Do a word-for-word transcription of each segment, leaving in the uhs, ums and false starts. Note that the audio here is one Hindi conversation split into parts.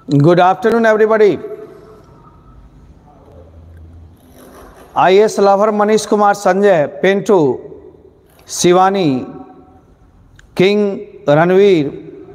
Good afternoon, everybody. I A S lover Manish Kumar, Sanjay, Pintu, Shivani, king, Ranveer.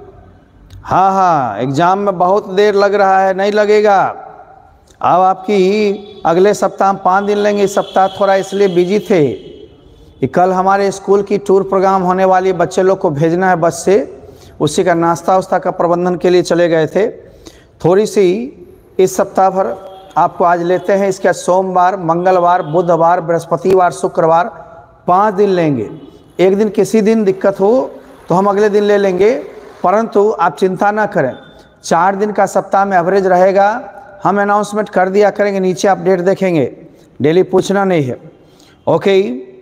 हाँ हाँ एग्ज़ाम में बहुत देर लग रहा है, नहीं लगेगा। अब आपकी अगले सप्ताह हम पाँच दिन लेंगे। इस सप्ताह थोड़ा इसलिए बिजी थे कि कल हमारे स्कूल की टूर प्रोग्राम होने वाली, बच्चे लोग को भेजना है बस से, उसी का नाश्ता वास्ता का प्रबंधन के लिए चले गए थे। थोड़ी सी इस सप्ताह भर आपको आज लेते हैं। इसके सोमवार, मंगलवार, बुधवार, बृहस्पतिवार, शुक्रवार पाँच दिन लेंगे। एक दिन किसी दिन दिक्कत हो तो हम अगले दिन ले लेंगे, परंतु आप चिंता ना करें। चार दिन का सप्ताह में एवरेज रहेगा। हम अनाउंसमेंट कर दिया करेंगे, नीचे अपडेट देखेंगे, डेली पूछना नहीं है। ओके,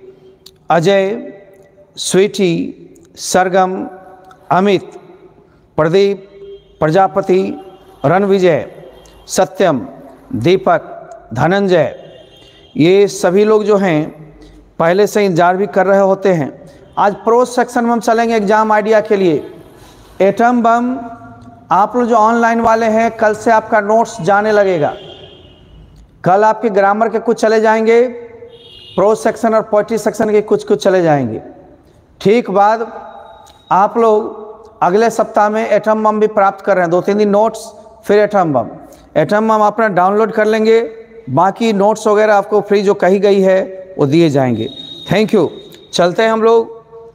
अजय, स्वीटी, सरगम, अमित, प्रदीप, प्रजापति, रणविजय, सत्यम, दीपक, धनंजय, ये सभी लोग जो हैं पहले से इंतजार भी कर रहे होते हैं। आज प्रोज सेक्शन में हम चलेंगे एग्जाम आइडिया के लिए। एटम बम, आप लोग जो ऑनलाइन वाले हैं, कल से आपका नोट्स जाने लगेगा। कल आपके ग्रामर के कुछ चले जाएंगे, प्रोज सेक्शन और पोइट्री सेक्शन के कुछ कुछ चले जाएंगे। ठीक बाद आप लोग अगले सप्ताह में एटम बम भी प्राप्त कर रहे हैं। दो तीन दिन नोट्स, फिर एटम बम। एटम बम अपना डाउनलोड कर लेंगे, बाकी नोट्स वगैरह आपको फ्री जो कही गई है वो दिए जाएंगे। Thank you. चलते हैं हम लोग।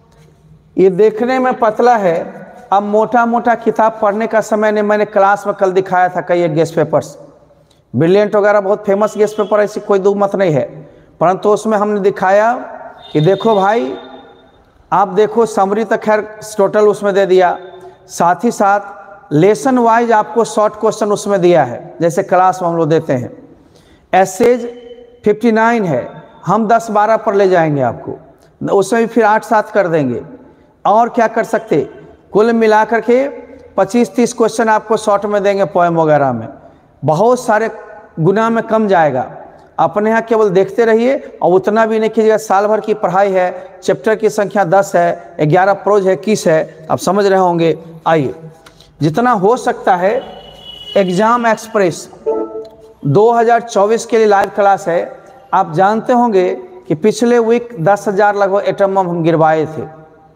ये देखने में पतला है, अब मोटा मोटा किताब पढ़ने का समय नहीं। मैंने क्लास में कल दिखाया था कई एक गेस्ट पेपर्स, ब्रिलियंट वगैरह बहुत फेमस गेस्ट पेपर, ऐसी कोई दो मत नहीं है, परंतु उसमें हमने दिखाया कि देखो भाई, आप देखो समरी तक खैर टोटल उसमें दे दिया, साथ ही साथ लेसन वाइज आपको शॉर्ट क्वेश्चन उसमें दिया है, जैसे क्लास में हम लोग देते हैं। एसेज उनसठ है, हम दस बारह पर ले जाएंगे आपको, उसमें भी फिर आठ सात कर देंगे। और क्या कर सकते, कुल मिलाकर के पच्चीस तीस क्वेश्चन आपको शॉर्ट में देंगे, पोएम वगैरह में बहुत सारे गुना में कम जाएगा। अपने यहाँ केवल देखते रहिए और उतना भी नहीं कीजिएगा। साल भर की पढ़ाई है, चैप्टर की संख्या दस है, ग्यारह प्रोज है, इक्कीस है, आप समझ रहे होंगे। आइए, जितना हो सकता है एग्जाम एक्सप्रेस दो हज़ार चौबीस के लिए लाइव क्लास है। आप जानते होंगे कि पिछले वीक दस हज़ार लगभग एटम बम हम गिरवाए थे।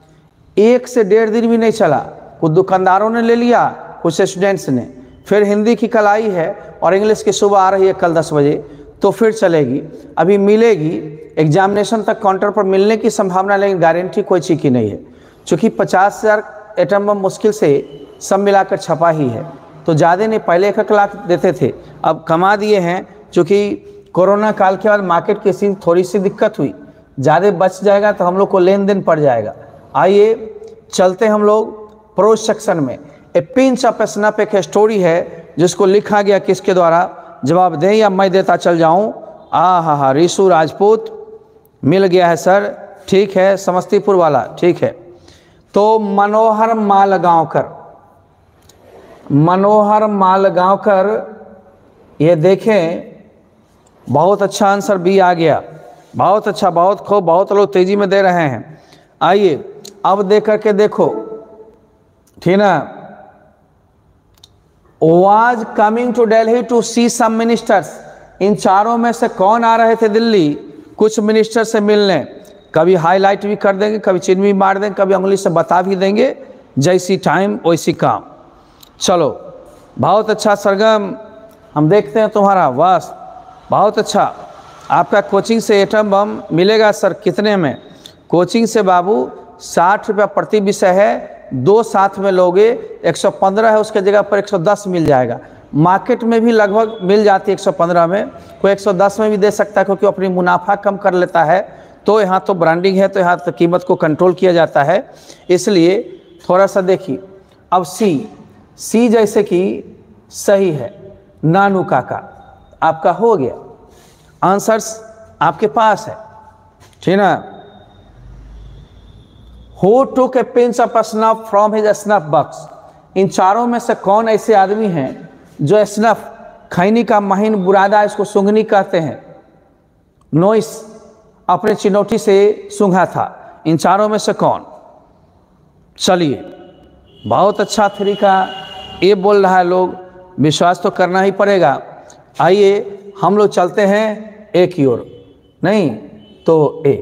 एक से डेढ़ दिन भी नहीं चला, कुछ दुकानदारों ने ले लिया, कुछ स्टूडेंट्स ने। फिर हिंदी की कल आई है और इंग्लिश की सुबह आ रही है कल दस बजे, तो फिर चलेगी, अभी मिलेगी। एग्जामिनेशन तक काउंटर पर मिलने की संभावना, लेकिन गारंटी कोई चीज़ की नहीं है। चूँकि पचास हज़ार एटम बम मुश्किल से सब मिलाकर छपा ही है, तो ज़्यादा नहीं, पहले एक एक लाख देते थे, अब कमा दिए हैं। चूँकि कोरोना काल के बाद मार्केट की सी थोड़ी सी दिक्कत हुई, ज़्यादा बच जाएगा तो हम लोग को लेन देन पड़ जाएगा। आइए चलते हम लोग प्रोज सेक्शन में। ए पिंच ऑफ स्नैप एक स्टोरी है जिसको लिखा गया किसके द्वारा, जवाब दें या मैं देता चल जाऊं। आ हा हा ऋषु राजपूत मिल गया है सर, ठीक है, समस्तीपुर वाला, ठीक है। तो मनोहर मालगांवकर, मनोहर मालगांवकर, ये देखें, बहुत अच्छा आंसर बी आ गया, बहुत अच्छा, बहुत खूब, बहुत लोग तेजी में दे रहे हैं। आइए अब देख करके देखो, ठीक ना। was coming to Delhi to see some ministers, इन चारों में से कौन आ रहे थे दिल्ली कुछ मिनिस्टर से मिलने। कभी हाईलाइट भी कर देंगे, कभी चिन्ह भी मार देंगे, कभी उंगली से बता भी देंगे, जैसी टाइम वैसी काम। चलो बहुत अच्छा सरगम, हम देखते हैं तुम्हारा, बस बहुत अच्छा। आपका कोचिंग से एटम बम मिलेगा सर, कितने में? कोचिंग से बाबू साठ रुपया प्रति विषय है, दो साथ में लोगे एक सौ पंद्रह है, उसके जगह पर एक सौ दस मिल जाएगा। मार्केट में भी लगभग मिल जाती है एक सौ पंद्रह में, कोई एक सौ दस में भी दे सकता है, क्योंकि अपनी मुनाफा कम कर लेता है। तो यहाँ तो ब्रांडिंग है, तो यहाँ तो कीमत को कंट्रोल किया जाता है, इसलिए थोड़ा सा देखिए। अब सी, सी जैसे कि सही है, नानू काका आपका हो गया, आंसर्स आपके पास है, ठीक ना। Who took a pinch of snuff from his snuff box? इन चारों में से कौन ऐसे आदमी हैं जो स्नफ, खैनी का महीन बुरादा, इसको सुंघनी कहते हैं, नोइस, अपने चिनौटी से सूंघा था? इन चारों में से कौन? चलिए बहुत अच्छा तरीका ये बोल रहा है लोग, विश्वास तो करना ही पड़ेगा। आइए हम लोग चलते हैं ए की ओर, नहीं तो ए।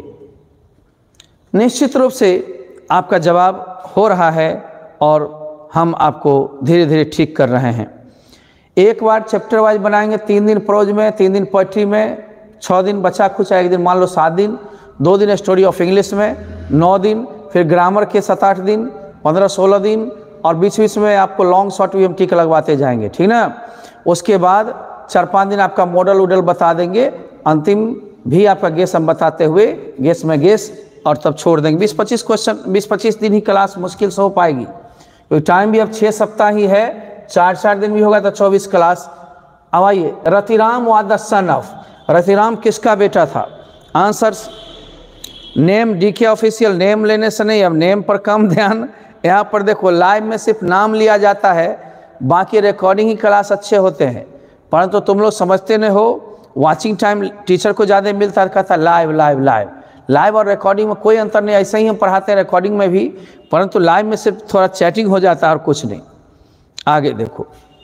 निश्चित रूप से आपका जवाब हो रहा है और हम आपको धीरे धीरे ठीक कर रहे हैं। एक बार चैप्टर वाइज बनाएंगे, तीन दिन प्रोज में, तीन दिन पोइट्री में, छः दिन बचा कुछ, एक दिन मान लो सात दिन, दो दिन स्टोरी ऑफ इंग्लिश में, नौ दिन, फिर ग्रामर के सात आठ दिन, पंद्रह सोलह दिन, और बीच बीच में आपको लॉन्ग शॉर्ट भी हम टिक लगवाते जाएंगे, ठीक ना। उसके बाद चार पाँच दिन आपका मॉडल वोडल बता देंगे, अंतिम भी आपका गेस हम बताते हुए गेस में गेस, और तब छोड़ देंगे। बीस पच्चीस क्वेश्चन, बीस पच्चीस दिन ही क्लास मुश्किल से हो पाएगी, क्योंकि टाइम भी अब छः सप्ताह ही है, चार चार दिन भी होगा तो चौबीस क्लास। अब आइए, Ratiram was the son of, Ratiram किसका बेटा था? Answers name, D K official name लेने से नहीं, अब नेम पर कम ध्यान। यहाँ पर देखो लाइव में सिर्फ नाम लिया जाता है, बाकी रिकॉर्डिंग ही क्लास अच्छे होते हैं, परंतु तुम लोग समझते नहीं हो, वॉचिंग टाइम टीचर को ज़्यादा मिलता है, कहता लाइव लाइव लाइव लाइव और रिकॉर्डिंग में कोई अंतर नहीं, ऐसे ही हम पढ़ाते हैं रिकॉर्डिंग में भी, परंतु लाइव में सिर्फ थोड़ा चैटिंग हो जाता है और कुछ नहीं। आगे देखो,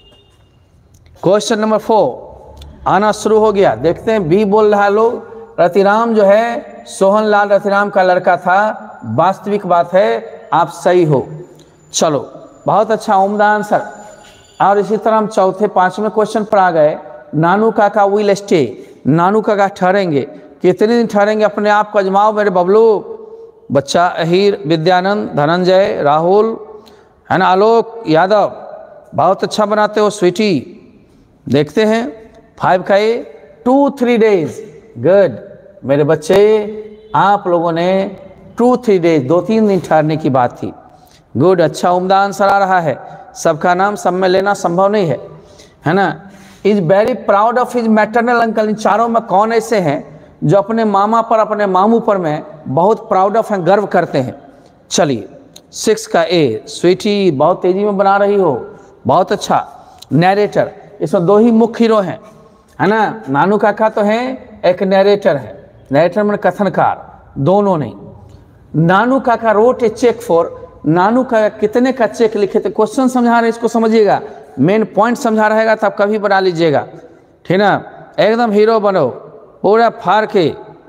क्वेश्चन नंबर फोर आना शुरू हो गया, देखते हैं। बी बोल रहा है लोग, रतिराम जो है सोहन लाल रतिराम का लड़का था, वास्तविक बात है, आप सही हो। चलो बहुत अच्छा, उम्दा आंसर। और इसी तरह हम चौथे पांचवें क्वेश्चन पर आ गए। नानू काका विल स्टे, नानू काका ठहरेंगे, कितने दिन ठहरेंगे? अपने आप को आजमाओ मेरे बबलू। बच्चा अहीर, विद्यानंद, धनंजय, राहुल, है ना, आलोक यादव, बहुत अच्छा बनाते हो स्वीटी। देखते हैं फाइव का A, two three days, good मेरे बच्चे, आप लोगों ने टू थ्री डेज, दो तीन दिन ठहरने की बात थी, गुड, अच्छा उम्दा आंसर आ रहा है। सबका नाम सब में लेना संभव नहीं है, है ना। Is very proud of his maternal uncle, इन चारों में कौन ऐसे हैं जो अपने मामा पर, अपने मामू पर में बहुत प्राउड ऑफ हैं, गर्व करते हैं? चलिए सिक्स का ए, स्वीटी बहुत तेजी में बना रही हो, बहुत अच्छा। नैरेटर, इसमें दो ही मुख्य हीरो हैं, है ना, नानू काका तो हैं, एक नैरेटर है, नैरेटर में कथनकार, दोनों नहीं। Nanu Kaka wrote a cheque for, Nanu Kaka कितने का चेक लिखे थे? क्वेश्चन समझा रहे, इसको समझिएगा, मेन पॉइंट समझा रहेगा तो आप कभी बना लीजिएगा, ठीक ना, एकदम हीरो बनो पूरा फाड़ के।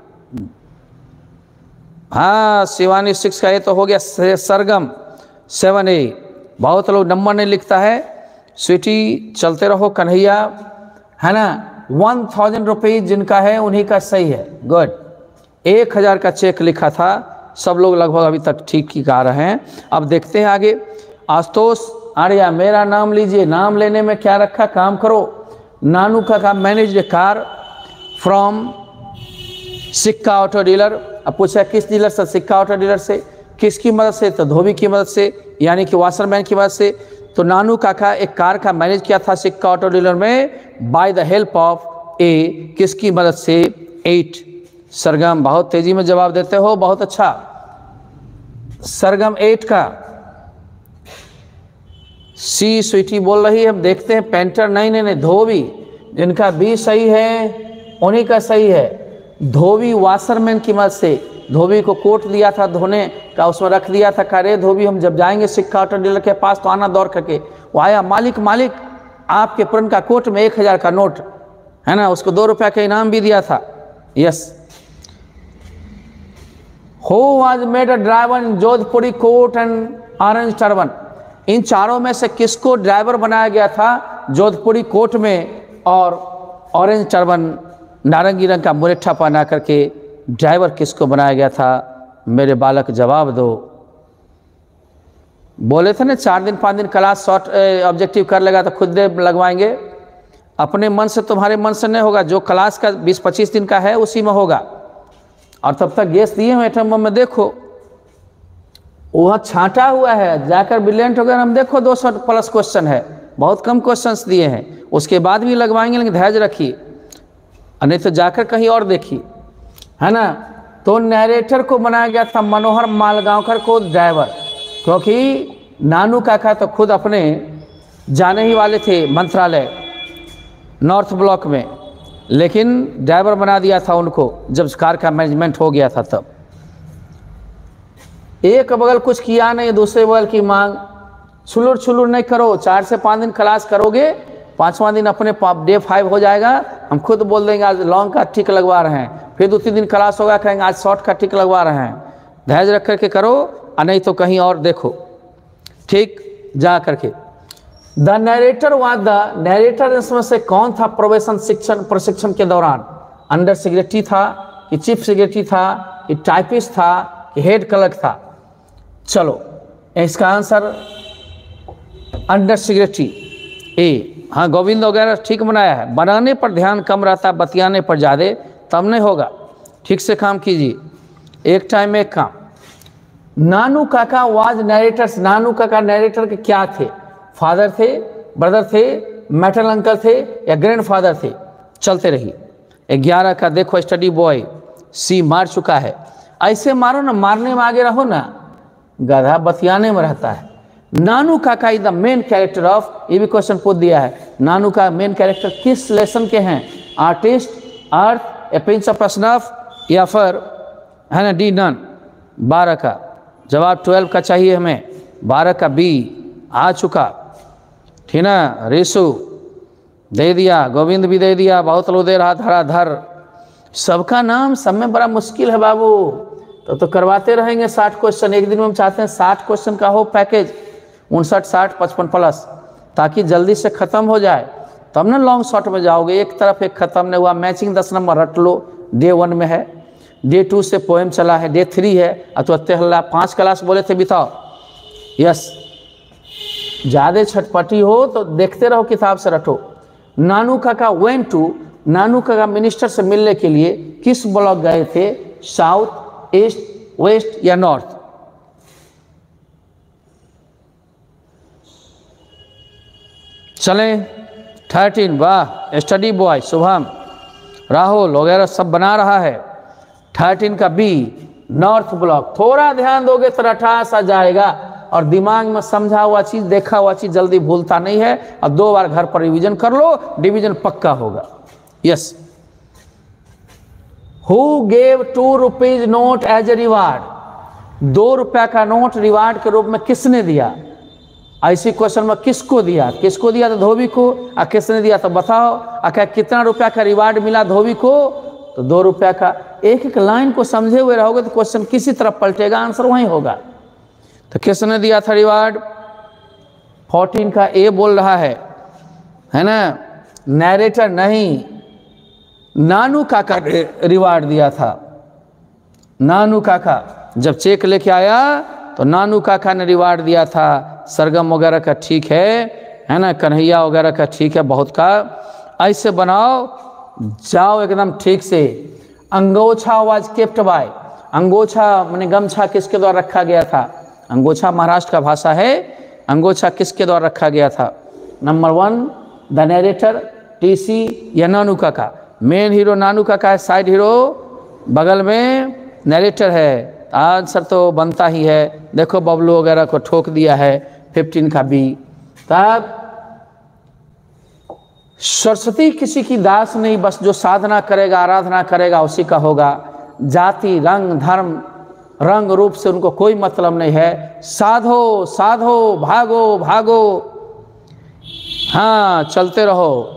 हाँ शिवानी, सिक्स का ए तो हो गया। सरगम सेवन ए, बहुत लोग नंबर नहीं लिखता है, स्वीटी चलते रहो, कन्हैया, है ना, वन थाउजेंड रुपीज जिनका है उन्हीं का सही है, गुड। एक हजार का चेक लिखा था, सब लोग लगभग अभी तक ठीक ही गा रहे हैं। अब देखते हैं आगे। आशुतोष आर्या, मेरा नाम लीजिए, नाम लेने में क्या रखा, काम करो। नानू का काम, manage car from Sikka auto dealer. अब पूछा किस डीलर से? सिक्का ऑटो डीलर से। किसकी मदद से? तो धोबी की मदद से, यानी कि वाशरमैन की मदद से। तो नानू काका एक कार का मैनेज किया था सिक्का ऑटो डीलर में, by the help of a, किसकी मदद से? एट। सरगम बहुत तेजी में जवाब देते हो, बहुत अच्छा। सरगम एट का सी, स्वीटी बोल रही है, हम देखते हैं। पेंटर, नहीं नहीं नहीं, धोबी, जिनका बी सही है उन्हीं का सही है। धोबी वाशरमैन की मदद से, धोबी को कोट दिया था धोने का, उसमें रख दिया था, करे धोबी हम जब जाएंगे सिक्का ऑटो डीलर के पास तो आना दौड़ करके। वो आया, मालिक मालिक आपके पुरन का कोट में एक हजार का नोट है ना, उसको दो रुपया का इनाम भी दिया था। Yes. Who was made a driver in Jodhpuri coat and orange turban, इन चारों में से किसको ड्राइवर बनाया गया था जोधपुरी कोट में और ऑरेंज टर्बन, नारंगी रंग का मुरेठा पहना करके ड्राइवर किसको बनाया गया था? मेरे बालक जवाब दो। बोले थे ना चार दिन पाँच दिन क्लास शॉर्ट ऑब्जेक्टिव कर लेगा तो खुद लगवाएंगे। अपने मन से, तुम्हारे मन से नहीं होगा, जो क्लास का बीस पच्चीस दिन का है उसी में होगा। और तब तक गेस दिए हुए एटम बम में देखो, वह छांटा हुआ है, जाकर ब्रिलियंट हो गया, हम देखो दो सौ प्लस क्वेश्चन है, बहुत कम क्वेश्चंस दिए हैं, उसके बाद भी लगवाएंगे, लेकिन धैर्य रखिए, नहीं तो जाकर कहीं और देखिए, है ना। तो नैरेटर को बनाया गया था मनोहर मालगांवकर को ड्राइवर, क्योंकि नानू काका तो खुद अपने जाने ही वाले थे मंत्रालय नॉर्थ ब्लॉक में, लेकिन ड्राइवर बना दिया था उनको जब कार का मैनेजमेंट हो गया था तब। एक बगल कुछ किया नहीं, दूसरे बगल की मांग। छुलुर छुलुर नहीं करो, चार से पाँच दिन क्लास करोगे पाँचवा दिन अपने डे फाइव हो जाएगा, हम खुद बोल देंगे आज लॉन्ग का टिक लगवा रहे हैं, फिर दो तीन दिन क्लास होगा कहेंगे आज शॉर्ट का टिक लगवा रहे हैं। धैर्य रख करके करो, और नहीं तो कहीं और देखो, ठीक जा करके। The narrator was the narrator इसमें से कौन था प्रोबेशन शिक्षण प्रशिक्षण के दौरान? अंडर सेक्रेटरी था कि चीफ सेक्रेटरी था कि टाइपिस्ट था कि हेड क्लर्क था? चलो इसका आंसर अंडर सेक्रेटरी ए। हाँ गोविंद वगैरह ठीक बनाया है, बनाने पर ध्यान कम रहता है, बतियाने पर ज़्यादा, तब नहीं होगा। ठीक से काम कीजिए, एक टाइम में एक काम। नानू काका वाज नरेटर्स, नानू काका नरेटर के क्या थे? फादर थे, ब्रदर थे, मैटरनल अंकल थे या ग्रैंड फादर थे? चलते रहिए। ग्यारह का देखो स्टडी बॉय सी मार चुका है। ऐसे मारो ना, मारने में आगे रहो ना, गधा बतियाने में रहता है। Nanu Kaka is the main character of, ये भी क्वेश्चन पूछ दिया है, नानू का मेन कैरेक्टर किस लेसन के हैं? Artist, earth, a prince of snuff या फिर है ना डी नन? बारह का जवाब ट्वेल्व का चाहिए हमें, बारह का बी आ चुका, ठीक ना। रेसु दे दिया, गोविंद भी दे दिया, बहुत लोग दे रहा धराधर। सबका नाम सब में बड़ा मुश्किल है बाबू, तो तो करवाते रहेंगे साठ क्वेश्चन एक दिन में। हम चाहते हैं साठ क्वेश्चन का हो पैकेज, उनसठ साठ पचपन प्लस, ताकि जल्दी से ख़त्म हो जाए, तब ना लॉन्ग शॉट में जाओगे। एक तरफ एक ख़त्म नहीं हुआ, मैचिंग दस नंबर रट लो, डे वन में है, डे टू से पोएम चला है, डे थ्री है, तो अत्ते हल्ला पाँच क्लास बोले थे बिताओ। यस, ज़्यादा छटपटी हो तो देखते रहो, किताब से रटो। नानू काका वेंट टू, नानू काका मिनिस्टर से मिलने के लिए किस ब्लॉक गए थे? साउथ, ईस्ट, वेस्ट या नॉर्थ? चलें थर्टीन, वाह स्टडी बॉय शुभम राहुल वगैरह सब बना रहा है। थर्टीन का बी नॉर्थ ब्लॉक। थोड़ा ध्यान दोगे तो रटा सा जाएगा, और दिमाग में समझा हुआ चीज़, देखा हुआ चीज़ जल्दी भूलता नहीं है। और दो बार घर पर रिवीजन कर लो, डिवीजन पक्का होगा। Yes, who gave two rupees note as a reward? दो रुपया का नोट रिवार्ड के रूप में किसने दिया? ऐसी क्वेश्चन में किसको दिया? किसको दिया तो धोबी को, और किसने दिया तो बताओ। आखिर कितना रुपया का रिवार्ड मिला धोबी को? तो दो रुपया का। एक एक लाइन को समझे हुए रहोगे तो क्वेश्चन किसी तरफ पलटेगा, आंसर वहीं होगा। तो किसने दिया था रिवार्ड? फोर्टीन का ए बोल रहा है, है ना, नैरेटर नहीं, नानू काका रिवार्ड दिया था। नानू काका जब चेक लेके आया तो नानू काका ने रिवार्ड दिया था। सरगम वगैरह का ठीक है, है ना, कन्हैया वगैरह का ठीक है, बहुत का। ऐसे बनाओ, जाओ एकदम ठीक से। अंगोछा वाज केप्ट बाय, अंगोछा माने गमछा किसके द्वारा रखा गया था? अंगोछा महाराष्ट्र का भाषा है। अंगोछा किसके द्वारा रखा गया था? Number one the narrator, TC या नानू काका? मेन हीरो नानू काका है, साइड हीरो बगल में नरेटर है। आंसर तो बनता ही है। देखो बबलू वगैरह को ठोक दिया है। फिफ्टीन का बी। तब सरस्वती किसी की दास नहीं, बस जो साधना करेगा, आराधना करेगा उसी का होगा। जाति, रंग, धर्म, रंग रूप से उनको कोई मतलब नहीं है। साधो साधो, भागो भागो, हाँ चलते रहो।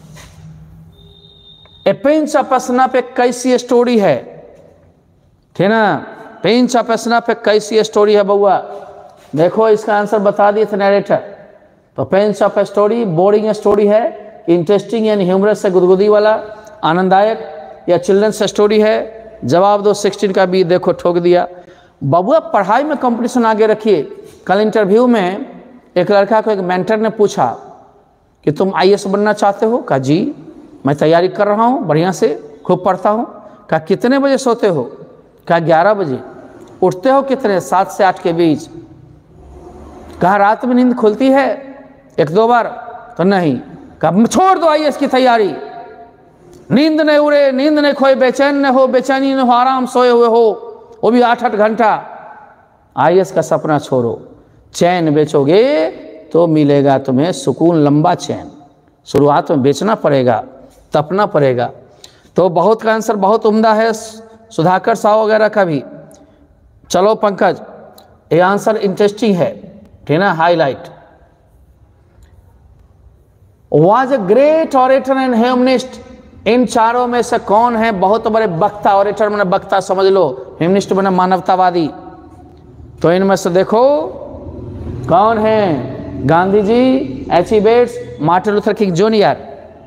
ए पिंच ऑफ स्नफ एक कैसी स्टोरी है? ठीक ना, पिंच ऑफ स्नफ एक कैसी स्टोरी है बउआ? देखो इसका आंसर बता दिए थे नरेटर। तो pinch of story boring story है, इंटरेस्टिंग यानी ह्यूमरस से गुदगुदी वाला, आनंददायक या चिल्ड्रंस स्टोरी है? जवाब दो। सिक्सटीन का भी देखो ठोक दिया। बबुआ पढ़ाई में कंपटीशन आगे रखिए। कल इंटरव्यू में एक लड़का को एक मेंटर ने पूछा कि तुम आई ए एस बनना चाहते हो? कहा जी मैं तैयारी कर रहा हूँ, बढ़िया से खूब पढ़ता हूँ। कहा कितने बजे सोते हो? कहा ग्यारह बजे। उठते हो कितने? सात से आठ के बीच। कहा रात में नींद खुलती है एक दो बार? तो नहीं। कहा छोड़ दो आई ए एस की तैयारी, नींद नहीं उड़े, नींद नहीं खोए, बेचैन न हो, बेचैनी न हो, आराम सोए हुए हो, वो भी आठ आठ घंटा। आई ए एस का सपना छोड़ो। चैन बेचोगे तो मिलेगा तुम्हें सुकून, लंबा चैन। शुरुआत में बेचना पड़ेगा, तपना पड़ेगा। तो बहुत का आंसर बहुत उम्दा है, सुधाकर साहु वगैरह का भी। चलो पंकज, ये आंसर इंटरेस्टिंग है, ठीक ना, highlight. Was a great orator and humanist. इन चारों में से कौन है बहुत बड़े वक्ता? ऑरेटर मैंने वक्ता समझ लो, ह्यूमनिस्ट मैंने मानवतावादी। तो इनमें से देखो कौन है? Gandhi ji, H E Bates, Martin Luther King junior.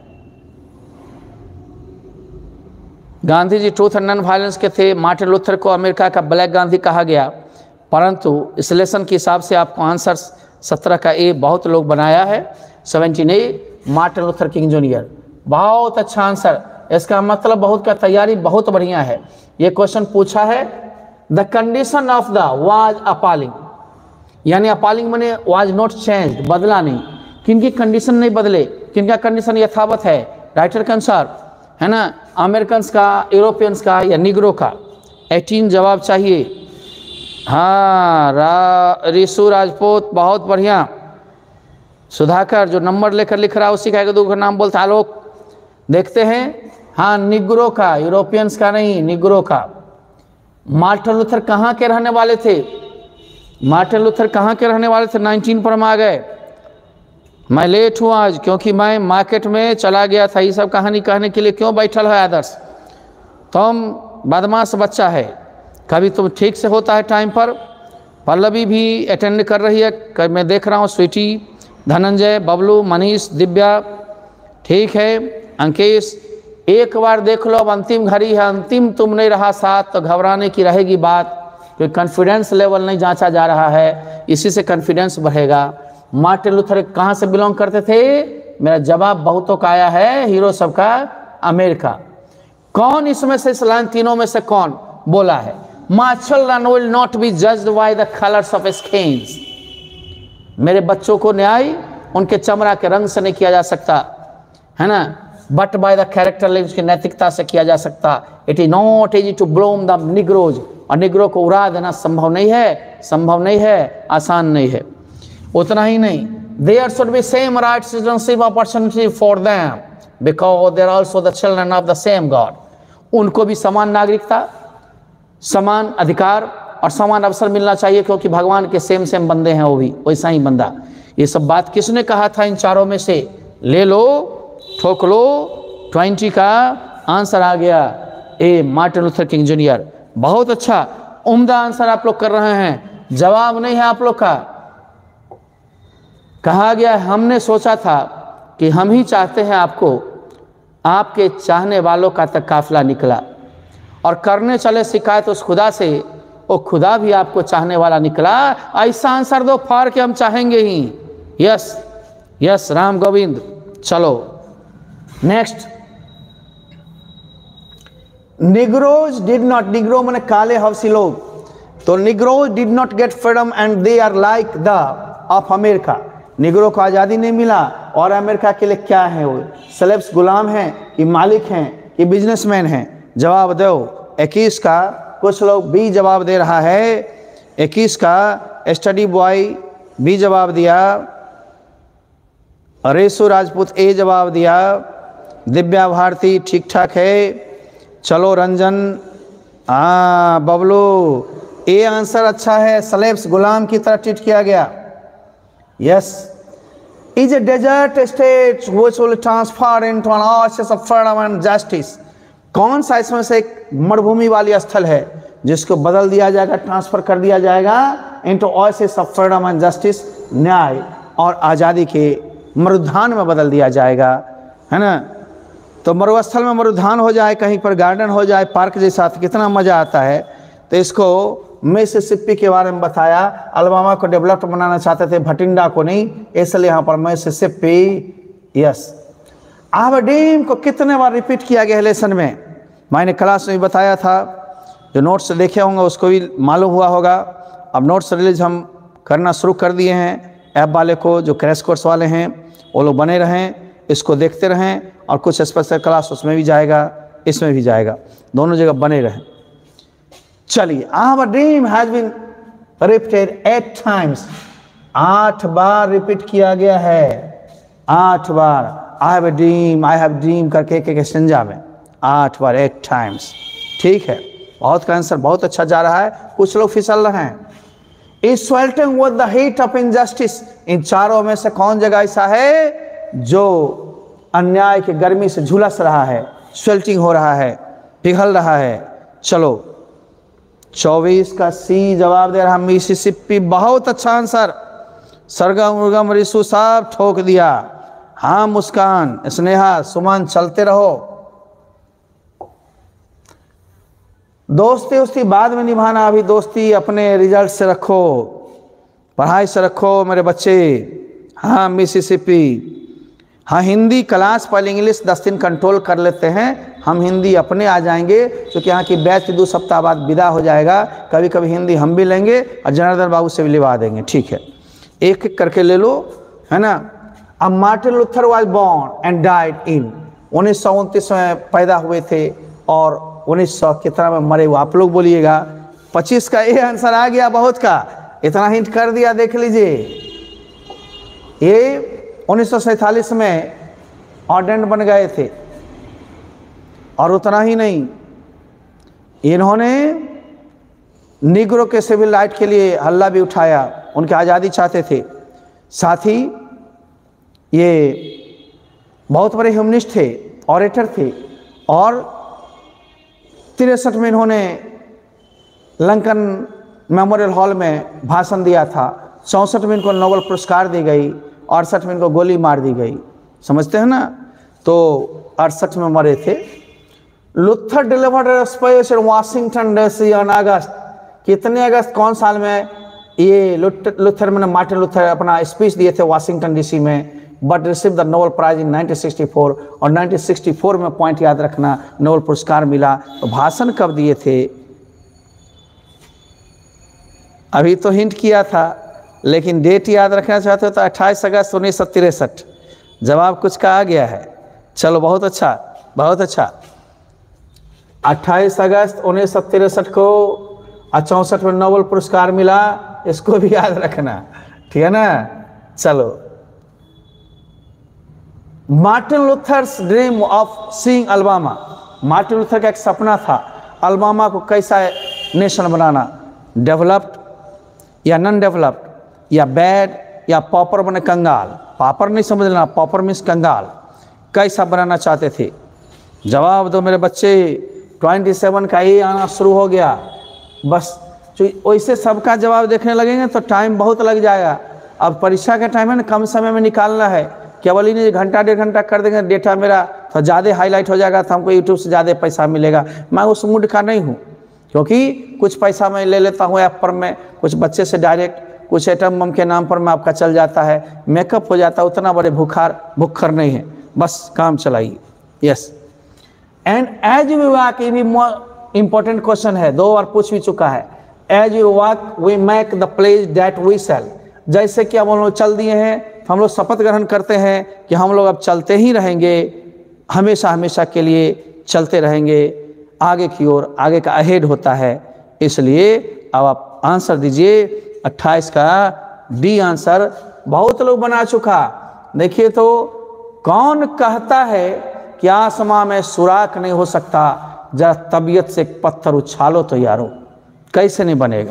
Gandhi ji truth and non violence के थे। मार्टिन लूथर को अमेरिका का ब्लैक गांधी कहा गया, परंतु इस लेसन के हिसाब से आपको आंसर सत्रह का ए बहुत लोग बनाया है। Seventeen a Martin Luther King junior, बहुत अच्छा आंसर। इसका मतलब बहुत का तैयारी बहुत बढ़िया है। ये क्वेश्चन पूछा है the condition of the was appalling, यानी अपॉलिंग मैंने वाज नॉट चेंज, बदला नहीं। किनकी कंडीशन नहीं बदले, किनका कंडीशन यथावत है? राइटर के अनुसार है ना, अमेरिकन का, यूरोपियंस का या निग्रो का? अठारह जवाब चाहिए। हाँ, रा रिशु राजपूत, बहुत बढ़िया। सुधाकर जो नंबर लेकर लिख रहा है उसी का एक दो का नाम बोलता। आलोक देखते हैं। हाँ, निग्रो का, यूरोपियंस का नहीं, निग्रो का। मार्टिन लूथर कहाँ के रहने वाले थे? मार्टिन लूथर कहाँ के रहने वाले थे? नाइनटीन पर हम आ गए। मैं लेट हूँ आज क्योंकि मैं मार्केट में चला गया था। ये सब कहानी कहने के लिए क्यों बैठल है आदर्श? तुम बदमाश बच्चा है, कभी तुम ठीक से होता है टाइम पर। पल्लवी भी अटेंड कर रही है, मैं देख रहा हूँ। स्वीटी, धनंजय, बबलू, मनीष, दिव्या, ठीक है। अंकेश, एक बार देख लो, अब अंतिम घड़ी है। अंतिम तुम नहीं रहा साथ तो घबराने की रहेगी बात, क्योंकि कॉन्फिडेंस लेवल नहीं जांचा जा रहा है, इसी से कॉन्फिडेंस बढ़ेगा। मार्टिन लूथर कहाँ से बिलोंग करते थे? मेरा जवाब बहुतों का आया है, हीरो सबका अमेरिका। कौन इसमें से, इस लाइन तीनों में से कौन बोला है? My children will not be judged by the colours of skins. मेरे बच्चों को न्याय उनके चमड़ा के रंग से नहीं किया जा सकता, है ना, बट बाय द कैरेक्टर, उसकी नैतिकता से किया जा सकता। It is not easy to blame the Negroes, और निग्रो को उड़ा देना संभव नहीं है, संभव नहीं है, आसान नहीं है। उतना ही नहीं, there should be same rights, citizenship, opportunity for them because they are also the children of the same God. उनको भी समान नागरिकता, समान अधिकार और समान अवसर मिलना चाहिए, क्योंकि भगवान के सेम सेम बंदे हैं, वो भी वैसा ही बंदा। ये सब बात किसने कहा था? इन चारों में से ले लो, ठोक लो। ट्वेंटी का आंसर आ गया a, Martin Luther King junior. बहुत अच्छा, उम्दा आंसर आप लोग कर रहे हैं। जवाब नहीं है आप लोग का। कहा गया, हमने सोचा था कि हम ही चाहते हैं आपको, आपके चाहने वालों का तक काफिला निकला, और करने चले शिकायत उस खुदा से, वो खुदा भी आपको चाहने वाला निकला। ऐसा आंसर दो फाड़ के हम चाहेंगे ही। Yes yes, Ram Govind. चलो next. Negroes did not, Negro मैंने काले हवसी लोग, तो Negroes did not get freedom and they are like the of America. निग्रो को आज़ादी नहीं मिला, और अमेरिका के लिए क्या है? वो स्लेव्स, गुलाम हैं कि मालिक हैं कि बिजनेसमैन हैं? जवाब दो। इक्कीस का कुछ लोग बी जवाब दे रहा है। इक्कीस का स्टडी बॉय बी जवाब दिया, रेसु राजपूत ए जवाब दिया, दिव्या भारती ठीक ठाक है। चलो रंजन, हाँ बबलू, ए आंसर अच्छा है। स्लेव्स, गुलाम की तरह ट्रीट किया गया। Yes, is a desert state which will transfer into an oasis of freedom and justice. कौन सा इसमें से एक मरुभूमि वाली स्थल है जिसको बदल दिया जाएगा, ट्रांसफर कर दिया जाएगा into oasis of freedom and justice, न्याय और आज़ादी के मरुद्यान में बदल दिया जाएगा, है ना। तो मरुस्थल में मरुद्यान हो जाए, कहीं पर गार्डन हो जाए, पार्क जैसा, तो कितना मज़ा आता है। तो इसको मिसिसिपी के बारे में बताया। अलबामा को डेवलप्ड बनाना चाहते थे, भटिंडा को नहीं, इसलिए यहाँ पर मिसिसिपी। यस, आबरडीन को कितने बार रिपीट किया गया है लेसन में? मैंने क्लास में बताया था, जो नोट्स देखे होंगे उसको भी मालूम हुआ होगा। अब नोट्स रिलीज हम करना शुरू कर दिए हैं। ऐप वाले को, जो क्रैश कोर्स वाले हैं, वो लोग बने रहें, इसको देखते रहें, और कुछ स्पेशल क्लास उसमें भी जाएगा, इसमें भी जाएगा, दोनों जगह बने रहें। चलिए, our dream has been repeated eight times. आठ बार रिपीट किया गया है, आठ बार। I have a dream, I have dream करके एक एक स्टेंजा में आठ बार, एट टाइम्स। ठीक है, बहुत का आंसर बहुत अच्छा जा रहा है। कुछ लोग फिसल रहे हैं। Is sweltering with the heat of injustice. इन चारों में से कौन जगह ऐसा है जो अन्याय के गर्मी से झुलस रहा है, स्वेल्टिंग हो रहा है, पिघल रहा है। चलो चौबीस का सी जवाब दे रहा, मिसिसिपी। बहुत अच्छा आंसर, सरगम उर्गम रिसु साहब ठोक दिया। हाँ मुस्कान, स्नेहा, सुमन, चलते रहो। दोस्ती उसकी बाद में निभाना, अभी दोस्ती अपने रिजल्ट से रखो, पढ़ाई से रखो मेरे बच्चे। हाँ मिसिसिपी। हाँ हिंदी क्लास पहले इंग्लिश दस दिन कंट्रोल कर लेते हैं, हम हिंदी अपने आ जाएंगे, क्योंकि यहाँ की बैच दो सप्ताह बाद विदा हो जाएगा। कभी कभी हिंदी हम भी लेंगे और जनार्दन बाबू से भी लिवा देंगे, ठीक है? एक एक करके ले लो, है ना। अब Martin Luther was born and died in, उन्नीस सौ उनतीस में पैदा हुए थे और उन्नीस सौ कितना में मरे हुए, आप लोग बोलिएगा। पच्चीस का ये आंसर आ गया, बहुत का इतना हिंट कर दिया, देख लीजिए। ये उन्नीस सौ सैंतालीस में ऑर्डेंड बन गए थे। और उतना ही नहीं, इन्होंने निग्रो के सिविल राइट के लिए हल्ला भी उठाया, उनकी आज़ादी चाहते थे। साथ ही ये बहुत बड़े ह्यूमनिस्ट थे, ऑरेटर थे। और तिरसठ में इन्होंने लंकन मेमोरियल हॉल में भाषण दिया था। चौंसठ में इनको नोबेल पुरस्कार दी गई, अड़सठ में इनको गोली मार दी गई, समझते हैं ना। तो अड़सठ में मरे थे। Luther delivered speech in Washington DC on August, कितने अगस्त, कौन साल में? ये लूथर में मार्टिन लूथर अपना स्पीच दिए थे वाशिंगटन डीसी में, but receive the Nobel prize in nineteen sixty four. और नाइनटीन सिक्सटी फोर में पॉइंट याद रखना, नोबेल पुरस्कार मिला। तो भाषण कब दिए थे? अभी तो हिंट किया था, लेकिन डेट याद रखना चाहते हो तो अट्ठाईस अगस्त उन्नीस सौ तिरसठ। जवाब कुछ का आ गया है। चलो बहुत अच्छा, बहुत अच्छा। अट्ठाईस अगस्त उन्नीस सौ तिरसठ को और चौंसठ में नोबेल पुरस्कार मिला, इसको भी याद रखना, ठीक है ना। चलो, Martin Luther's dream of seeing Alabama, Martin Luther का एक सपना था अल्बामा को कैसा नेशन बनाना, डेवलप्ड या नॉन डेवलप्ड, या बैड, या पॉपर बने कंगाल। पॉपर नहीं समझ लेना, पॉपर मीन्स कंगाल। कैसा बनाना चाहते थे? जवाब दो मेरे बच्चे। सत्ताईस का ये आना शुरू हो गया। बस वैसे सबका जवाब देखने लगेंगे तो टाइम बहुत लग जाएगा। अब परीक्षा का टाइम है ना, कम समय में निकालना है। केवल ही घंटा डेढ़ घंटा कर देंगे, डेटा मेरा तो ज़्यादा हाईलाइट हो जाएगा, तो हमको यूट्यूब से ज़्यादा पैसा मिलेगा। मैं उस मूड का नहीं हूँ, क्योंकि कुछ पैसा मैं ले लेता हूँ ऐप पर, मैं कुछ बच्चे से डायरेक्ट, कुछ एटम मम के नाम पर मैं आपका चल जाता है, मेकअप हो जाता है। उतना बड़े भूखार भुक्खर नहीं है, बस काम चलाइए। Yes, and as we walk, ये भी इंपॉर्टेंट क्वेश्चन है, दो बार पूछ भी चुका है। As we walk we make the pledge that we shall, जैसे कि अब हम लोग चल दिए हैं, तो हम लोग शपथ ग्रहण करते हैं कि हम लोग अब चलते ही रहेंगे, हमेशा हमेशा के लिए चलते रहेंगे आगे की ओर। आगे का अहेड होता है, इसलिए अब आप आंसर दीजिए। अट्ठाईस का डी आंसर बहुत लोग बना चुका। देखिए तो, कौन कहता है कि आसमां में सुराख नहीं हो सकता? जरा तबीयत से एक पत्थर उछालो तो यारो, कैसे नहीं बनेगा?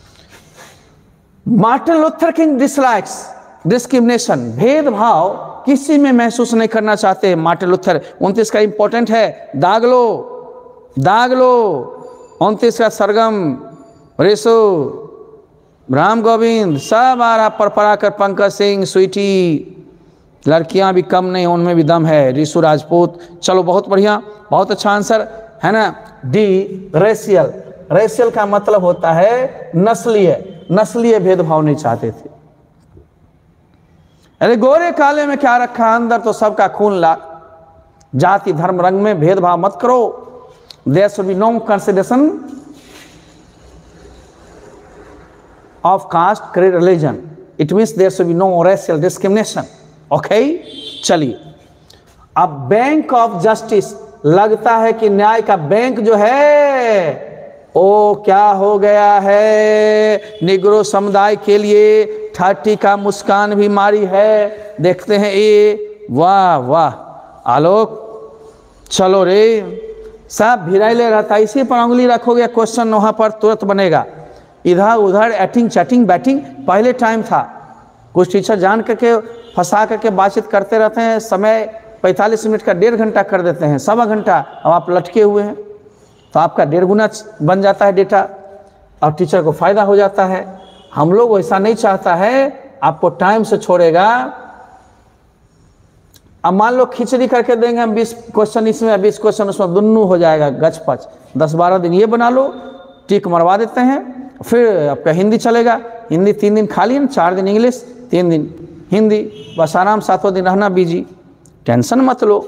Martin Luther King dislikes discrimination, भेदभाव किसी में महसूस नहीं करना चाहते मार्टिन लूथर। उनतीस का इंपॉर्टेंट है, दाग लो दाग लो। उनतीस का सरगम, रेसो, राम गोविंद सब आ रहा, पर पराकर, पंकज सिंह, स्वीटी, लड़कियां भी कम नहीं, उनमें भी दम है, रिशु राजपूत। चलो बहुत बढ़िया, बहुत अच्छा आंसर है ना। डी रेशियल, रेशियल का मतलब होता है नस्लीय, नस्लीय भेदभाव नहीं चाहते थे। अरे गोरे काले में क्या रखा, अंदर तो सबका खून ला। जाति धर्म रंग में भेदभाव मत करो। There should be no consideration of caste, creed, religion. It means there should be no racial discrimination. Okay? चलिए, अब बैंक ऑफ जस्टिस, लगता है कि न्याय का बैंक जो है वो क्या हो गया है, निग्रो समुदाय के लिए थर्टी का मुस्कान भी मारी है। देखते हैं ये, वाह वाह आलोक, चलो रे सब भिराइले रहता, इसी पर उंगली रखोगे क्वेश्चन वहां पर तुरंत बनेगा। इधर उधर एटिंग चैटिंग बैटिंग पहले टाइम था, कुछ टीचर जान करके फंसा करके बातचीत करते रहते हैं, समय पैंतालीस मिनट का डेढ़ घंटा कर देते हैं, सवा घंटा, अब आप लटके हुए हैं, तो आपका डेढ़ गुना बन जाता है डेटा और टीचर को फायदा हो जाता है। हम लोग वैसा नहीं चाहता है, आपको टाइम से छोड़ेगा। अब मान लो खिचड़ी करके देंगे हम, बीस क्वेश्चन इसमें बीस क्वेश्चन उसमें, दुन्नू हो जाएगा गच पच। दस बारह दिन ये बना लो, टिक मरवा देते हैं, फिर आपका हिंदी चलेगा। हिंदी तीन दिन खाली, चार दिन इंग्लिश, तीन दिन हिंदी, बस आराम सातों दिन रहना बिजी, टेंशन मत लो।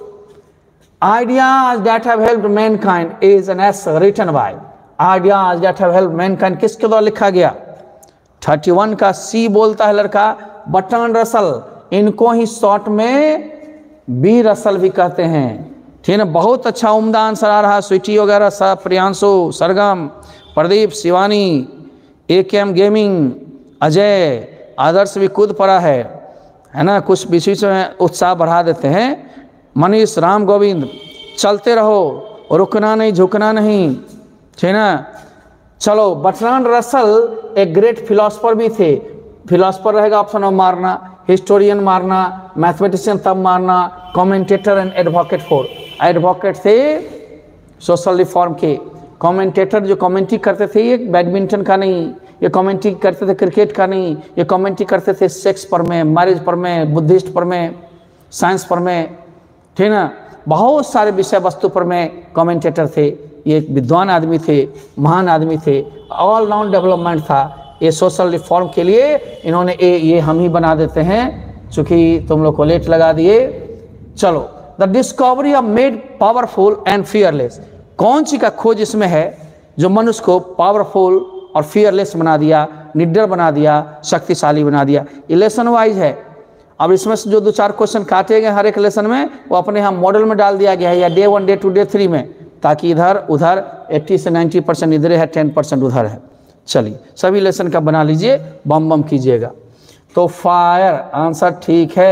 Ideas that have helped mankind is an essay written by. Ideas that have helped mankind किसके द्वारा लिखा गया? थर्टी वन का सी बोलता है लड़का, बर्ट्रांड रसल। इनको ही शॉर्ट में बी रसल भी कहते हैं, ठीक है ना। बहुत अच्छा उम्दा आंसर आ रहा, स्वीटी वगैरह सब, प्रियांशु, सरगम, प्रदीप, शिवानी, ए के एम गेमिंग, अजय, आदर्श भी कूद पड़ा है है ना। कुछ बीच बीच में उत्साह बढ़ा देते हैं। मनीष, राम गोविंद, चलते रहो, रुकना नहीं, झुकना नहीं, ठीक ना। चलो, बर्ट्रांड रसल एक ग्रेट फिलोसफर भी थे। फिलोसफर रहेगा ऑप्शन ऑफ मारना, हिस्टोरियन मारना, मैथमेटिशियन तब मारना, commentator and advocate four. Advocate थे सोशल रिफॉर्म के, कमेंटेटर जो कमेंट्री करते थे ये बैडमिंटन का नहीं, ये कमेंट्री करते थे क्रिकेट का नहीं, ये कमेंट्री करते थे सेक्स पर में, मैरिज पर में, बुद्धिस्ट पर में, साइंस पर में, ठीक ना। बहुत सारे विषय वस्तु पर में कमेंटेटर थे। ये एक विद्वान आदमी थे, महान आदमी थे, ऑल राउंड डेवलपमेंट था। ये सोशल रिफॉर्म के लिए इन्होंने ए, ये हम ही बना देते हैं, चूँकि तुम लोग को लेट लगा दिए। चलो, the discovery of made powerful and fearless. कौन सी का खोज इसमें है जो मनुष्य को पावरफुल और फियरलेस बना दिया, निडर बना दिया, शक्तिशाली बना दिया? ये लेसन वाइज है। अब इसमें से जो दो चार क्वेश्चन काटे गए हर एक लेसन में, वो अपने यहाँ मॉडल में डाल दिया गया है, या day one, day two, day three में, ताकि इधर उधर अस्सी से नब्बे परसेंट इधर है, दस परसेंट उधर है। चलिए, सभी लेसन का बना लीजिए, बम बम कीजिएगा। तो फायर आंसर ठीक है।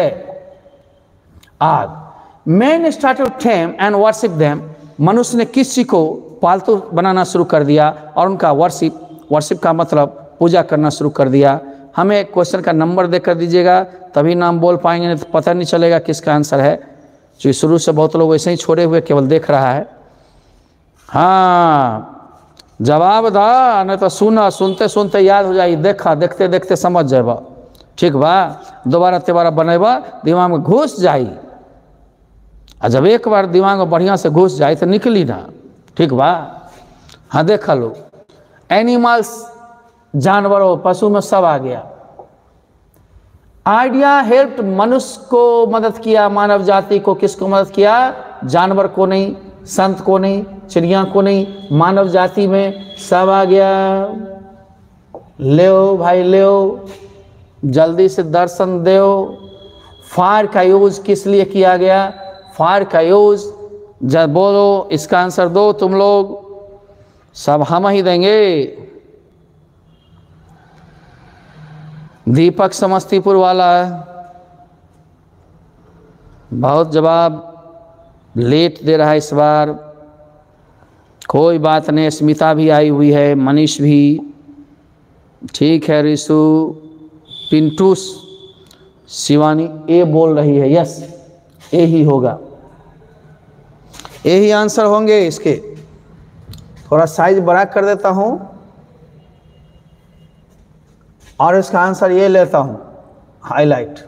आग। Man started tame and worship them. मनुष्य ने किस चीज को पालतू बनाना शुरू कर दिया और उनका वर्शिप, वर्शिप का मतलब पूजा करना शुरू कर दिया। हमें क्वेश्चन का नंबर देकर दीजिएगा, तभी नाम बोल पाएंगे, नहीं तो पता नहीं चलेगा किसका आंसर है। जो शुरू से बहुत लोग वैसे ही छोड़े हुए केवल देख रहा है। हाँ, जवाब दा, नहीं तो सुना, सुनते सुनते याद हो जाए, देखा देखते देखते समझ जाएगा, ठीक बा। दोबारा तेबारा बनेबा, दिमाग में घुस जाई, और जब एक बार दिमाग में बढ़िया से घुस जाए तो निकली ना, ठीक बा। हाँ, देखा लो, एनिमल्स, जानवरों, पशु में सब आ गया। आइडिया हेल्प्ड, मनुष्य को मदद किया, मानव जाति को। किसको मदद किया? जानवर को नहीं, संत को नहीं, चिड़िया को नहीं, मानव जाति में सब आ गया। ले भाई ले, जल्दी से दर्शन दो। फायर का यूज किस लिए किया गया? फायर का यूज, जब बोलो इसका आंसर दो तुम लोग, सब हम ही देंगे। दीपक समस्तीपुर वाला बहुत जवाब लेट दे रहा है इस बार, कोई बात नहीं। स्मिता भी आई हुई है, मनीष भी, ठीक है। रिशु, पिंटू, शिवानी ए बोल रही है, यस ए ही होगा, ए ही आंसर होंगे इसके। थोड़ा साइज बड़ा कर देता हूं और इसका आंसर ये लेता हूं हाईलाइट।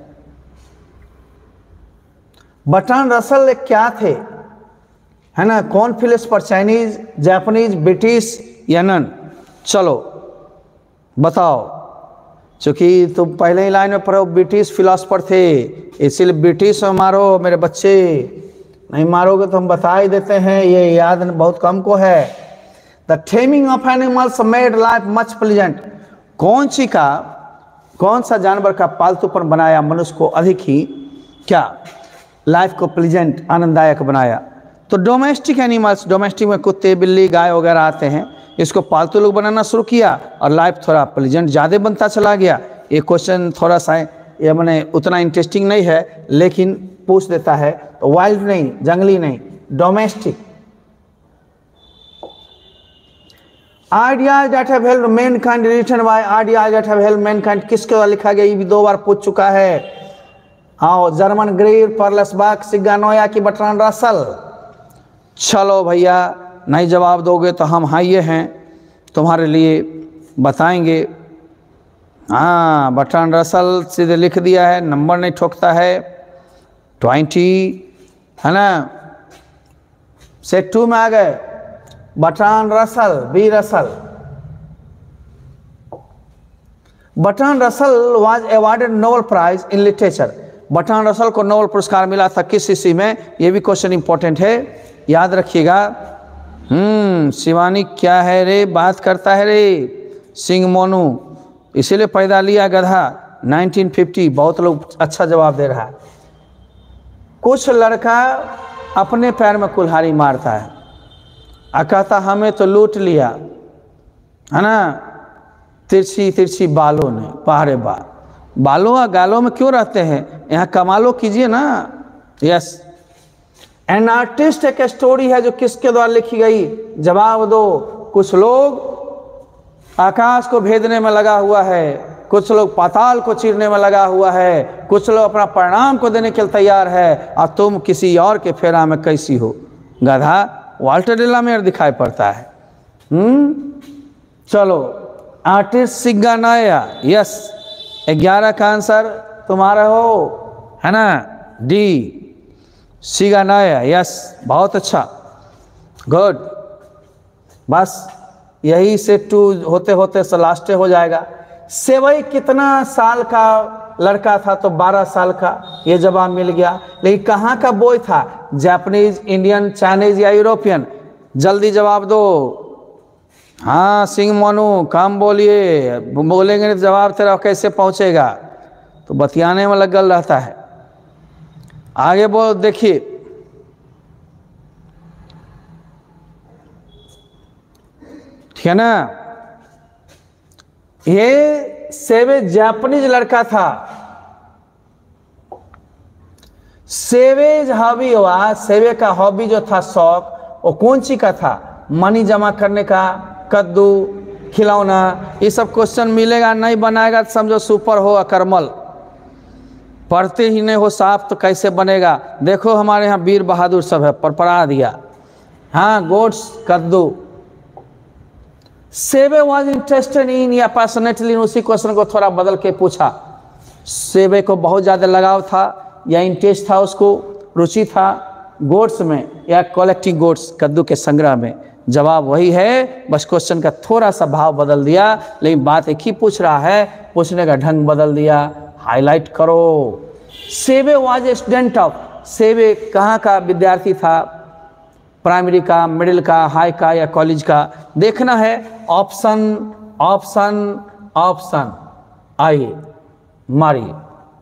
बर्ट्रांड रसल क्या थे, है ना? कौन फिलोसफर? चाइनीज, जापानीज, ब्रिटिश या नन? चलो बताओ, क्योंकि तुम पहले ही लाइन में पढ़ो ब्रिटिश फिलोसफर थे, इसीलिए ब्रिटिश में मारो मेरे बच्चे, नहीं मारोगे तो हम बता ही देते हैं, ये याद बहुत कम को है। The taming of animals made life much pleasant. कौन सी का, कौन सा जानवर का पालतूपन बनाया मनुष्य को अधिक ही क्या लाइफ को प्लीजेंट, आनंददायक बनाया? तो डोमेस्टिक एनिमल्स, डोमेस्टिक में कुत्ते, बिल्ली, गाय वगैरह आते हैं, इसको पालतू लोग बनाना शुरू किया और लाइफ थोड़ा प्लीजेंट ज़्यादा बनता चला गया। ये क्वेश्चन थोड़ा सा ये मैंने उतना इंटरेस्टिंग नहीं है, लेकिन पूछ देता है। तो वाइल्ड नहीं, जंगली नहीं, domestic. Ideas that have helped mankind written by ideas that have helped mankind, किसके द्वारा लिखा गया? ये भी दो बार पूछ चुका है। आओ, जर्मन ग्रीर, पर्लसबाक, सिग्गानोया की बर्ट्रांड रसल। चलो भैया, नहीं जवाब दोगे तो हम हाँ ये हैं, तुम्हारे लिए बताएंगे। हाँ, बर्ट्रांड रसल सीधे लिख दिया है, नंबर नहीं ठोकता है। ट्वेंटी है ना, सेट टू में आ गए। Bertrand Russell, B Russell. Bertrand Russell was awarded Nobel prize in literature. Bertrand Russell को नोबेल पुरस्कार मिला था किस इसी में? ये भी क्वेश्चन इंपॉर्टेंट है, याद रखिएगा। हम्म शिवानी क्या है रे, बात करता है रे सिंह मोनू, इसीलिए पैदा लिया गधा। नाइनटीन फिफ्टी, बहुत लोग अच्छा जवाब दे रहा है। कुछ लड़का अपने पैर में कुल्हाड़ी मारता है और कहता हमें तो लूट लिया, है ना, तिरछी तिरछी बालों ने, पहाड़े बाल। बालों और गालों में क्यों रहते हैं, यहाँ कमालो कीजिए ना। यस, एन आर्टिस्ट एक स्टोरी है जो किसके द्वारा लिखी गई, जवाब दो। कुछ लोग आकाश को भेदने में लगा हुआ है, कुछ लोग पाताल को चीरने में लगा हुआ है, कुछ लोग अपना परिणाम को देने के लिए तैयार है, और तुम किसी और के फेरा में कैसी हो गधा। वाल्टर डेलामेयर दिखाई पड़ता है। हम्म चलो, आर्टिस्ट सिग्गानोया, यस, ग्यारह का आंसर तुम्हारा हो, है ना, डी सिग्गानोया, यस, बहुत अच्छा, गुड। बस यही से टू होते होते से लास्ट हो जाएगा। सेवई कितना साल का लड़का था, तो बारह साल का, ये जवाब मिल गया। लेकिन कहाँ का बॉय था, जापानीज, इंडियन, चाइनीज या यूरोपियन? जल्दी जवाब दो। हाँ सिंह मोनू, काम बोलिए, बोलेंगे नहीं तो जवाब तेरा कैसे पहुँचेगा, तो बतियाने में लगल रहता है। आगे बोल, देखिए ठीक है ना। ये सेवे जापानीज लड़का था। सेवेज हॉबी हुआ, सेवे का हॉबी जो था, शौक, वो कौन सी का था? मनी जमा करने का, कद्दू, खिलौना, ये सब क्वेश्चन मिलेगा। नहीं बनाएगा तो समझो सुपर हो अकर्मल, पढ़ते ही नहीं हो साफ तो कैसे बनेगा। देखो हमारे यहाँ वीर बहादुर सब है, पर पढ़ा दिया। हाँ, गोट्स, कद्दू। सेवे वाज इंटरेस्टेड इन या पैशनेटली, उसी क्वेश्चन को थोड़ा बदल के पूछा। सेवे को बहुत ज़्यादा लगाव था या इंटरेस्ट था, उसको रुचि था गोट्स में या कलेक्टिंग गोट्स, कद्दू के संग्रह में? जवाब वही है, बस क्वेश्चन का थोड़ा सा भाव बदल दिया, लेकिन बात एक ही पूछ रहा है, पूछने का ढंग बदल दिया। हाईलाइट करो। सेवे वाज ए स्टूडेंट ऑफ, सेवे कहाँ का विद्यार्थी था? प्राइमरी का, मिडिल का, हाई का या कॉलेज का? देखना है। ऑप्शन ऑप्शन ऑप्शन, आइए मारिए।